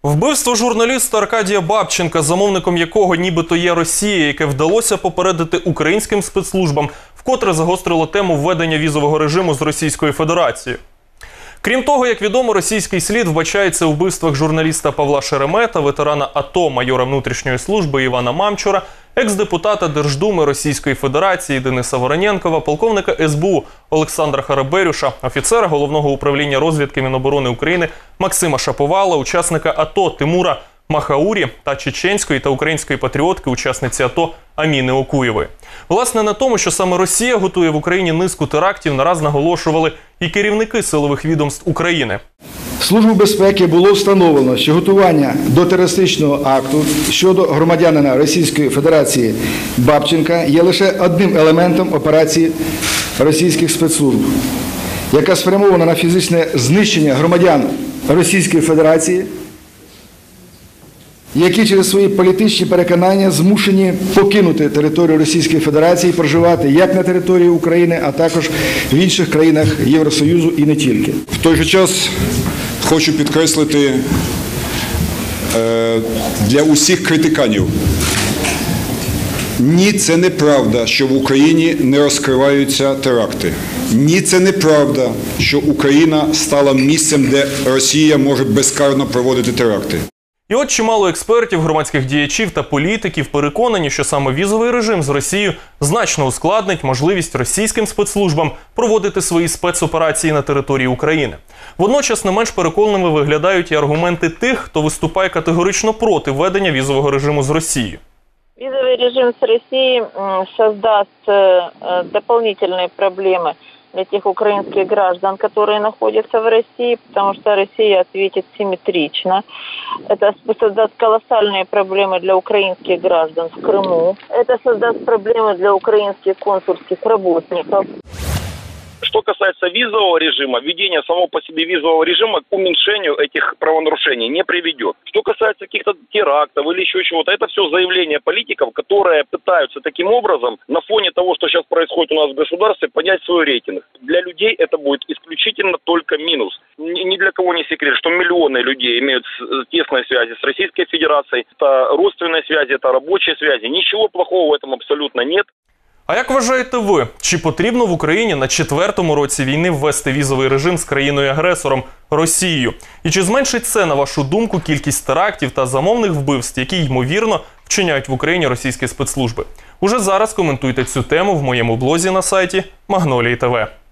Вбивство журналіста Аркадія Бабченка, замовником якого нібито є Росія, яке вдалося попередити українським спецслужбам, вкотре загострило тему введення візового режиму з Російською Федерацією. Крім того, як відомо, російський слід вбачається у вбивствах журналіста Павла Шеремета, ветерана АТО, майора внутрішньої служби Івана Мамчура, екс-депутата Держдуми Російської Федерації Дениса Вороненкова, полковника СБУ Олександра Хараберюша, офіцера Головного управління розвідки Міноборони України Максима Шаповала, учасника АТО Тимура Махаурі та чеченської та української патріотки, учасниці АТО Аміни Окуєвої. Власне, на тому, що саме Росія готує в Україні низку терактів, нараз наголошували і керівники силових відомств України. Службою безпеки було встановлено, що готування до терористичного акту щодо громадянина Російської Федерації Бабченка є лише одним елементом операції російських спецслужб, яка спрямована на фізичне знищення громадян Російської Федерації, які через свої політичні переконання змушені покинути територію Російської Федерації і проживати як на території України, а також в інших країнах Євросоюзу і не тільки. В той же час хочу підкреслити для усіх критиканів. Ні, це неправда, що в Україні не розкриваються теракти. Ні, це неправда, що Україна стала місцем, де Росія може безкарно проводити теракти. І от чимало експертів, громадських діячів та політиків переконані, що саме візовий режим з Росією значно ускладнить можливість російським спецслужбам проводити свої спецоперації на території України. Водночас не менш переконливими виглядають і аргументи тих, хто виступає категорично проти введення візового режиму з Росією. Визовый режим с Россией создаст дополнительные проблемы для тех украинских граждан, которые находятся в России, потому что Россия ответит симметрично. Это создаст колоссальные проблемы для украинских граждан в Крыму. Это создаст проблемы для украинских консульских работников. Что касается визового режима, введение само по себе визового режима к уменьшению этих правонарушений не приведет. Что касается каких-то терактов или еще чего-то, это все заявления политиков, которые пытаются таким образом на фоне того, что сейчас происходит у нас в государстве, поднять свой рейтинг. Для людей это будет исключительно только минус. Ни для кого не секрет, что миллионы людей имеют тесные связи с Российской Федерацией. Это родственные связи, это рабочие связи. Ничего плохого в этом абсолютно нет. А як вважаєте ви, чи потрібно в Україні на 4-му році війни ввести візовий режим з країною-агресором Росією? І чи зменшить це, на вашу думку, кількість терактів та замовних вбивств, які, ймовірно, вчиняють в Україні російські спецслужби? Уже зараз коментуйте цю тему в моєму блозі на сайті Магнолії ТВ.